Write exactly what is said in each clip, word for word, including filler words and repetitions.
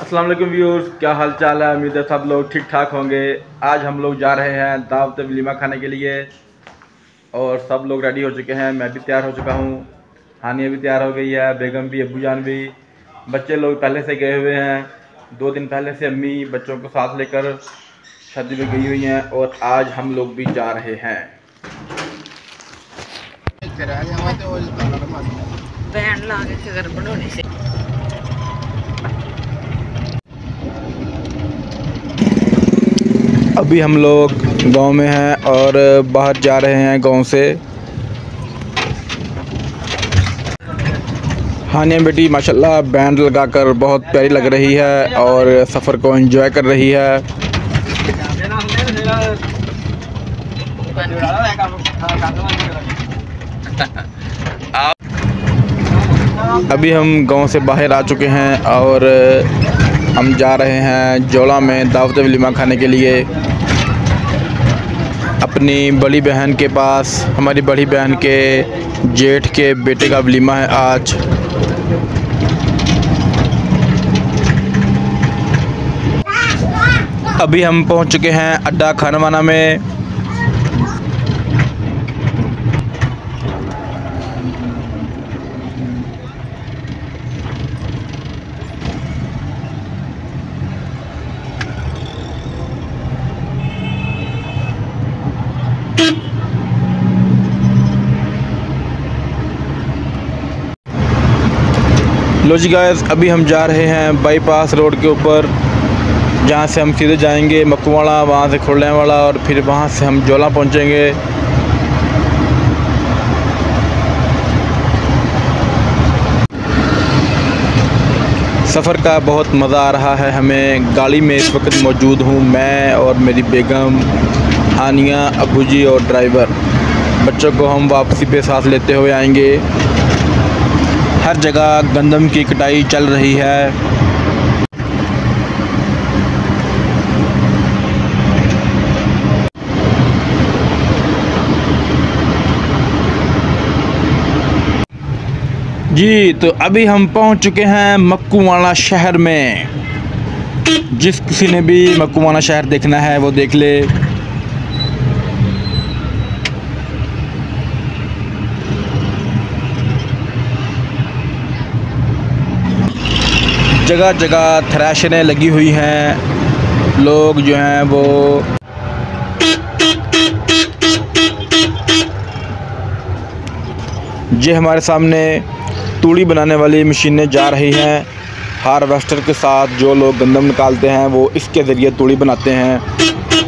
अस्सलाम वालेकुम व्यूअर्स, क्या हाल चाल है। उम्मीद है सब लोग ठीक ठाक होंगे। आज हम लोग जा रहे हैं दावत वलीमा खाने के लिए और सब लोग रेडी हो चुके हैं। मैं भी तैयार हो चुका हूँ, हानिया भी तैयार हो गई है, बेगम भी, अब्बू जान भी। बच्चे लोग पहले से गए हुए हैं, दो दिन पहले से अम्मी बच्चों को साथ लेकर शादी में गई हुई हैं और आज हम लोग भी जा रहे हैं। अभी हम लोग गांव में हैं और बाहर जा रहे हैं गांव से। हानिया बेटी माशाल्लाह बैंड लगाकर बहुत प्यारी लग रही है और सफ़र को एंजॉय कर रही है। अभी हम गांव से बाहर आ चुके हैं और हम जा रहे हैं जोला में दावत वलीमा खाने के लिए अपनी बड़ी बहन के पास। हमारी बड़ी बहन के जेठ के बेटे का वलीमा है आज। अभी हम पहुंच चुके हैं अड्डा खाना वाना में। लो जी गाइस, अभी हम जा रहे हैं बाईपास रोड के ऊपर, जहाँ से हम सीधे जाएंगे मक्कूवाड़ा, वहाँ से खुरलेवाला और फिर वहाँ से हम जोला पहुँचेंगे। सफ़र का बहुत मज़ा आ रहा है हमें। गाड़ी में इस वक्त मौजूद हूँ मैं और मेरी बेगम, हानिया, अब्बू जी और ड्राइवर। बच्चों को हम वापसी पे साथ लेते हुए आएंगे। हर जगह गंदम की कटाई चल रही है। जी तो अभी हम पहुंच चुके हैं मक्कूवाड़ा शहर में। जिस किसी ने भी मक्कूवाड़ा शहर देखना है वो देख ले। जगह जगह थ्रेशरें लगी हुई हैं। लोग जो हैं वो ये हमारे सामने तूड़ी बनाने वाली मशीनें जा रही हैं। हार्वेस्टर के साथ जो लोग गंदम निकालते हैं वो इसके ज़रिए तूड़ी बनाते हैं।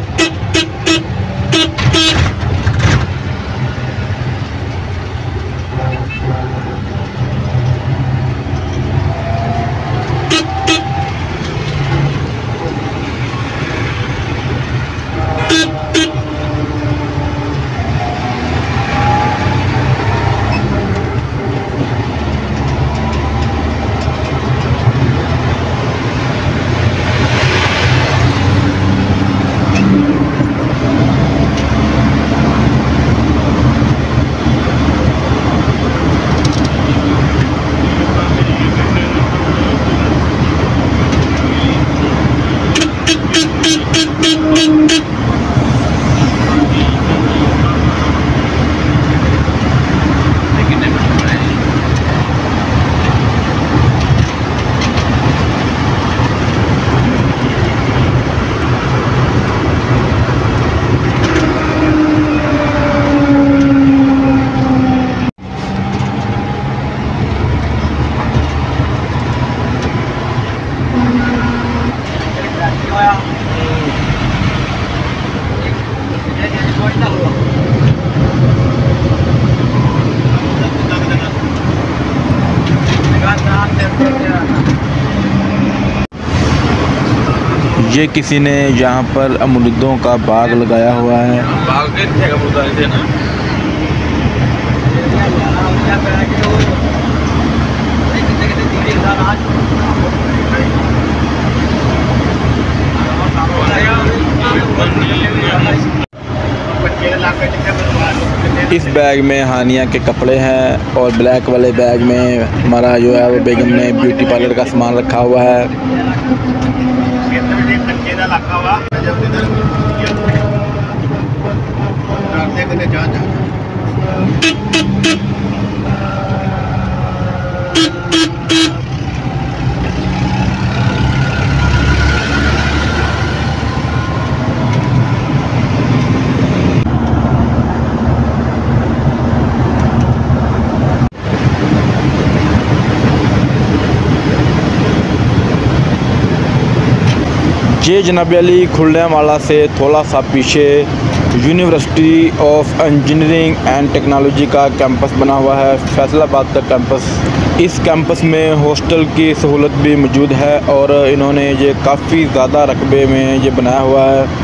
ये किसी ने यहाँ पर अमरूदों का बाग लगाया हुआ है। इस बैग में हानिया के कपड़े हैं और ब्लैक वाले बैग में हमारा जो है वो बेगम ने ब्यूटी पार्लर का सामान रखा हुआ है। ये जनाब अली खुल्लेवाला से थोड़ा सा पीछे university of engineering and technology का कैंपस बना हुआ है, फैसलाबाद का कैंपस। इस कैंपस में हॉस्टल की सहूलत भी मौजूद है और इन्होंने ये काफ़ी ज़्यादा रकबे में ये बनाया हुआ है।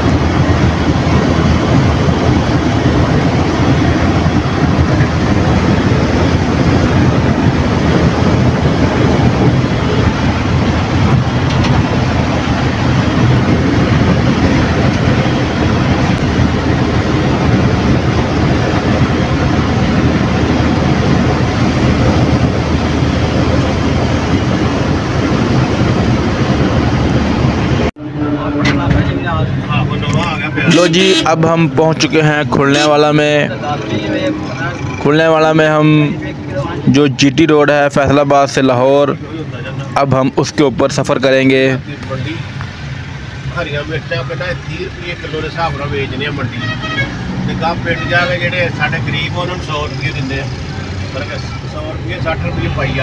लो जी, अब हम पहुंच चुके हैं खुलनेवाला में। खुलनेवाला में हम जो जीटी रोड है फैसलाबाद से लाहौर, अब हम उसके ऊपर सफ़र करेंगे। हरिया मिर्चा बेटा तीस रुपये किलो के हिसाब से बेचने मंडी ते पिंड जाके जेडे साडे गरीब उन्होंने सौ रुपये देंगे, सौ रुपये सठ रुपये पाइया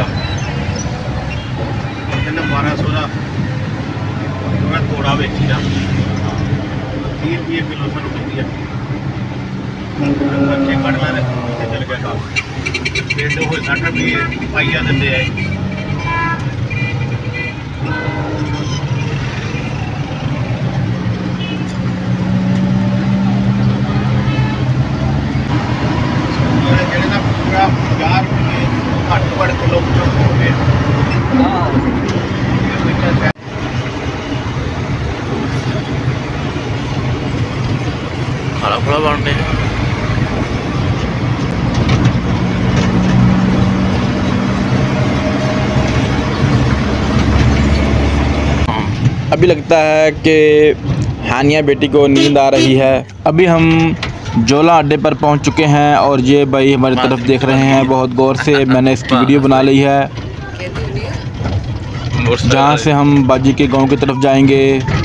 बारह सौ का थोड़ा बेची ना तीस रुपये किलो सौ रुपये बच्चे कट ला चल गया काम पिंड हो सठ रुपये पाइया देंगे है। खाना खुला बांटते हैं। अभी लगता है कि हानिया बेटी को नींद आ रही है। अभी हम जोला अड्डे पर पहुंच चुके हैं और ये भाई हमारी तरफ देख रहे हैं बहुत गौर से। मैंने इसकी वीडियो बना ली है, जहां से हम बाजी के गांव की तरफ जाएंगे।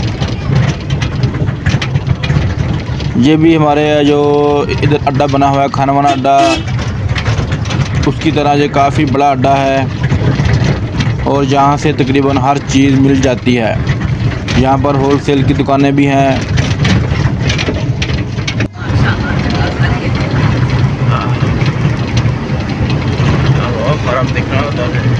ये भी हमारे जो इधर अड्डा बना हुआ है खाना वाना अड्डा, उसकी तरह ये काफ़ी बड़ा अड्डा है और जहाँ से तकरीबन हर चीज़ मिल जाती है। यहाँ पर होलसेल की दुकानें भी हैं। दिख रहा होता है।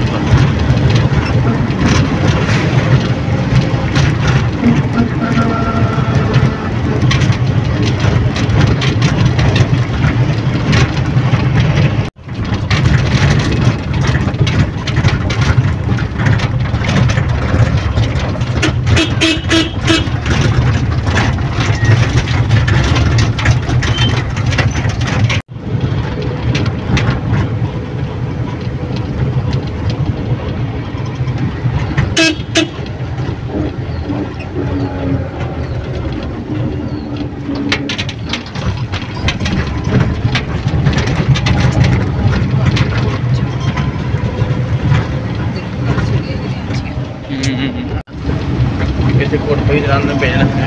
किसी कोट पे ही भेजना है।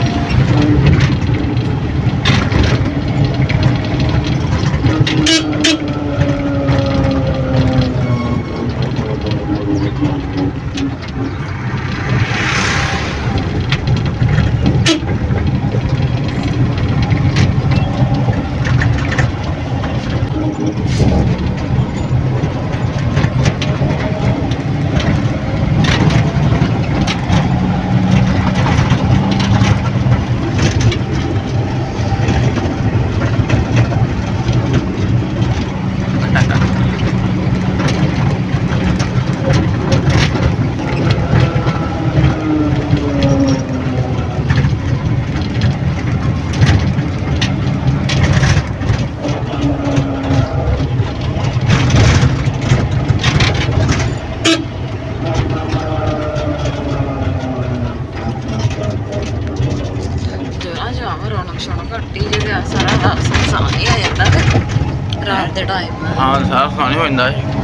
ਦੇ ਟਾਈਮ हाँ सारा खाने हो जाता है।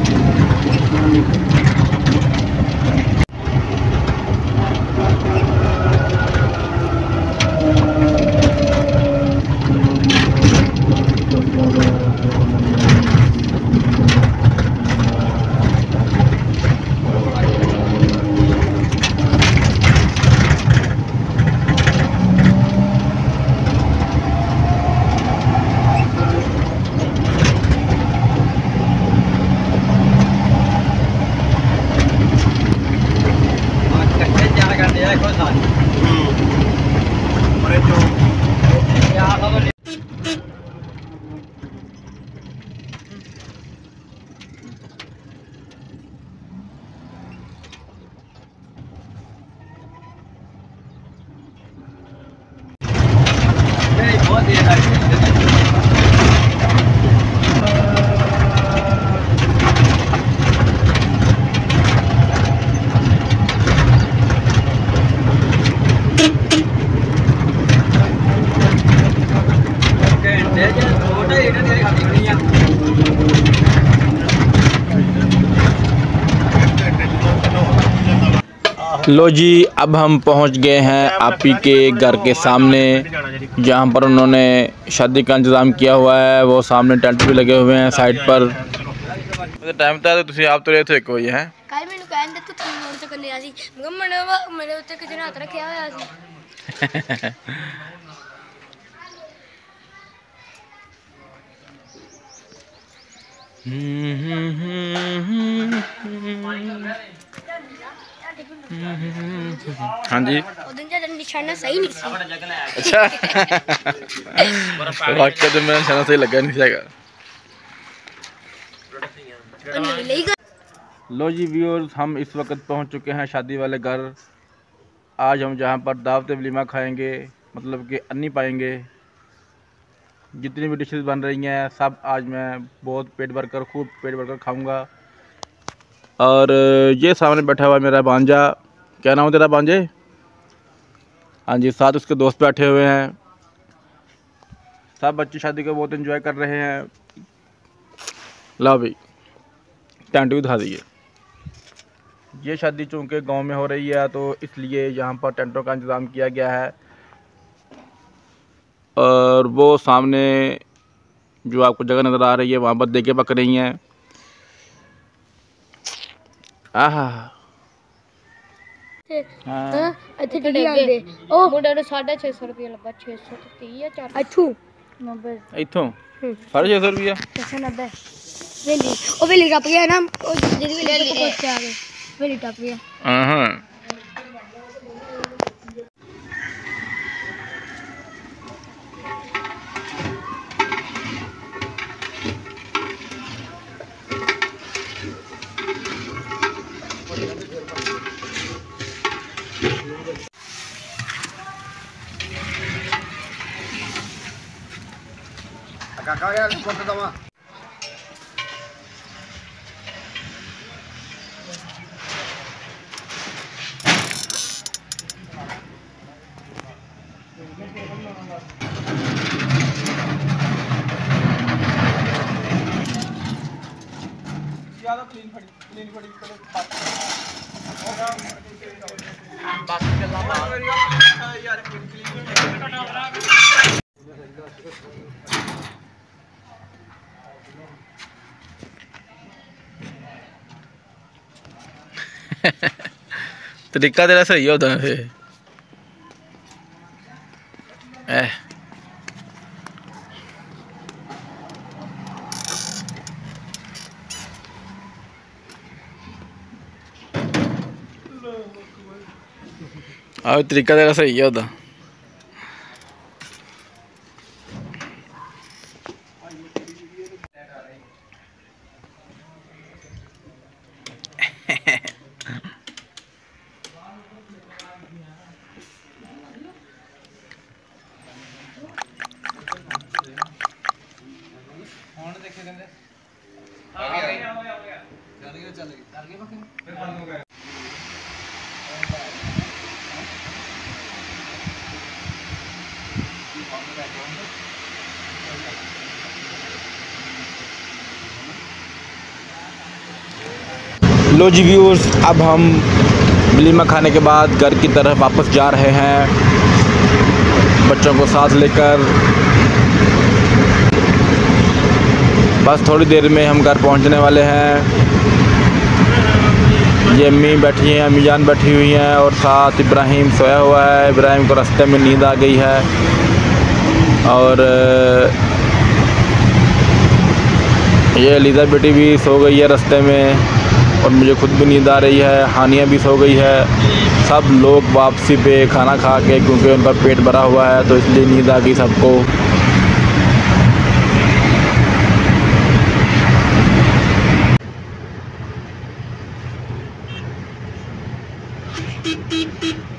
बड़े जो बहुत देर लगी लो जी, अब हम पहुंच गए हैं आपी के घर के सामने, जहां पर उन्होंने शादी का इंतज़ाम किया हुआ है। वो सामने टेंट भी लगे हुए हैं साइड पर। टाइम था तो आप तो रहे थे कोई है ਕੱਲ ਮੈਨੂੰ ਕਹਿੰਦੇ ਤੂੰ ਥੋੜੀ ਮੋੜ ਤੇ ਕਰਨੇ ਆ ਸੀ ਮੈਂ ਮਨੇ ਮੇਰੇ ਉੱਤੇ ਕਿਸੇ ਨੇ ਹੱਥ ਰੱਖਿਆ ਹੋਇਆ ਸੀ। हाँ जी, उस दिन जब निशाना सही नहीं सी। अच्छा वाकई तो मेरा निशाना सही लगा नहीं जाएगा। लो जी व्यूअर्स, हम इस वक्त पहुंच चुके हैं शादी वाले घर। आज हम जहां पर दावत वलीमा खाएंगे, मतलब कि अन्नी पाएंगे। जितनी भी डिशेस बन रही हैं सब आज मैं बहुत पेट भर कर खूब पेट भर कर खाऊँगा। और ये सामने बैठा हुआ है मेरा भांजा। क्या नाम है तेरा भांजे? हाँ जी, साथ उसके दोस्त बैठे हुए हैं। सब बच्चे शादी को बहुत एंजॉय कर रहे हैं। लो भाई टेंट भी दिखा दीजिए। ये शादी चूँकि गांव में हो रही है तो इसलिए यहाँ पर टेंटों का इंतज़ाम किया गया है। और वो सामने जो आपको जगह नज़र आ रही है वहाँ पर देखे पक रही हैं। आहा हाँ अच्छे टिड़ी आंदे ओ मुंडे ਨੂੰ साढ़े छे सौ रुपया ਲੱਗਾ। छे सौ ਤੇ तीस या चार अच्छू नब्बे इतों साढ़े छः सौ रुपया छे सौ नब्बे वेली ओ वेली टप गया ना ओ जिदी वेली को पहुंच आ गए वेली टप गया। हाँ काका यार कौन सा दवा ज्यादा क्लीन फड़ी क्लीन फड़ी बस चला यार तरीका तेरा सही होता है फिर। ए और तरीका तेरा सही होता। लो जी व्यूअर्स, अब हम वलीमा खाने के बाद घर की तरफ वापस जा रहे हैं बच्चों को साथ लेकर। बस थोड़ी देर में हम घर पहुंचने वाले हैं। ये अम्मी बैठी हैं, अम्मी जान बैठी हुई हैं और साथ इब्राहिम सोया हुआ है। इब्राहिम को रास्ते में नींद आ गई है और ये अलीज़ा बेटी भी सो गई है रास्ते में और मुझे खुद भी नींद आ रही है। हानिया भी सो गई है। सब लोग वापसी पे खाना खा के, क्योंकि उनका पेट भरा हुआ है तो इसलिए नींद आ गई सबको।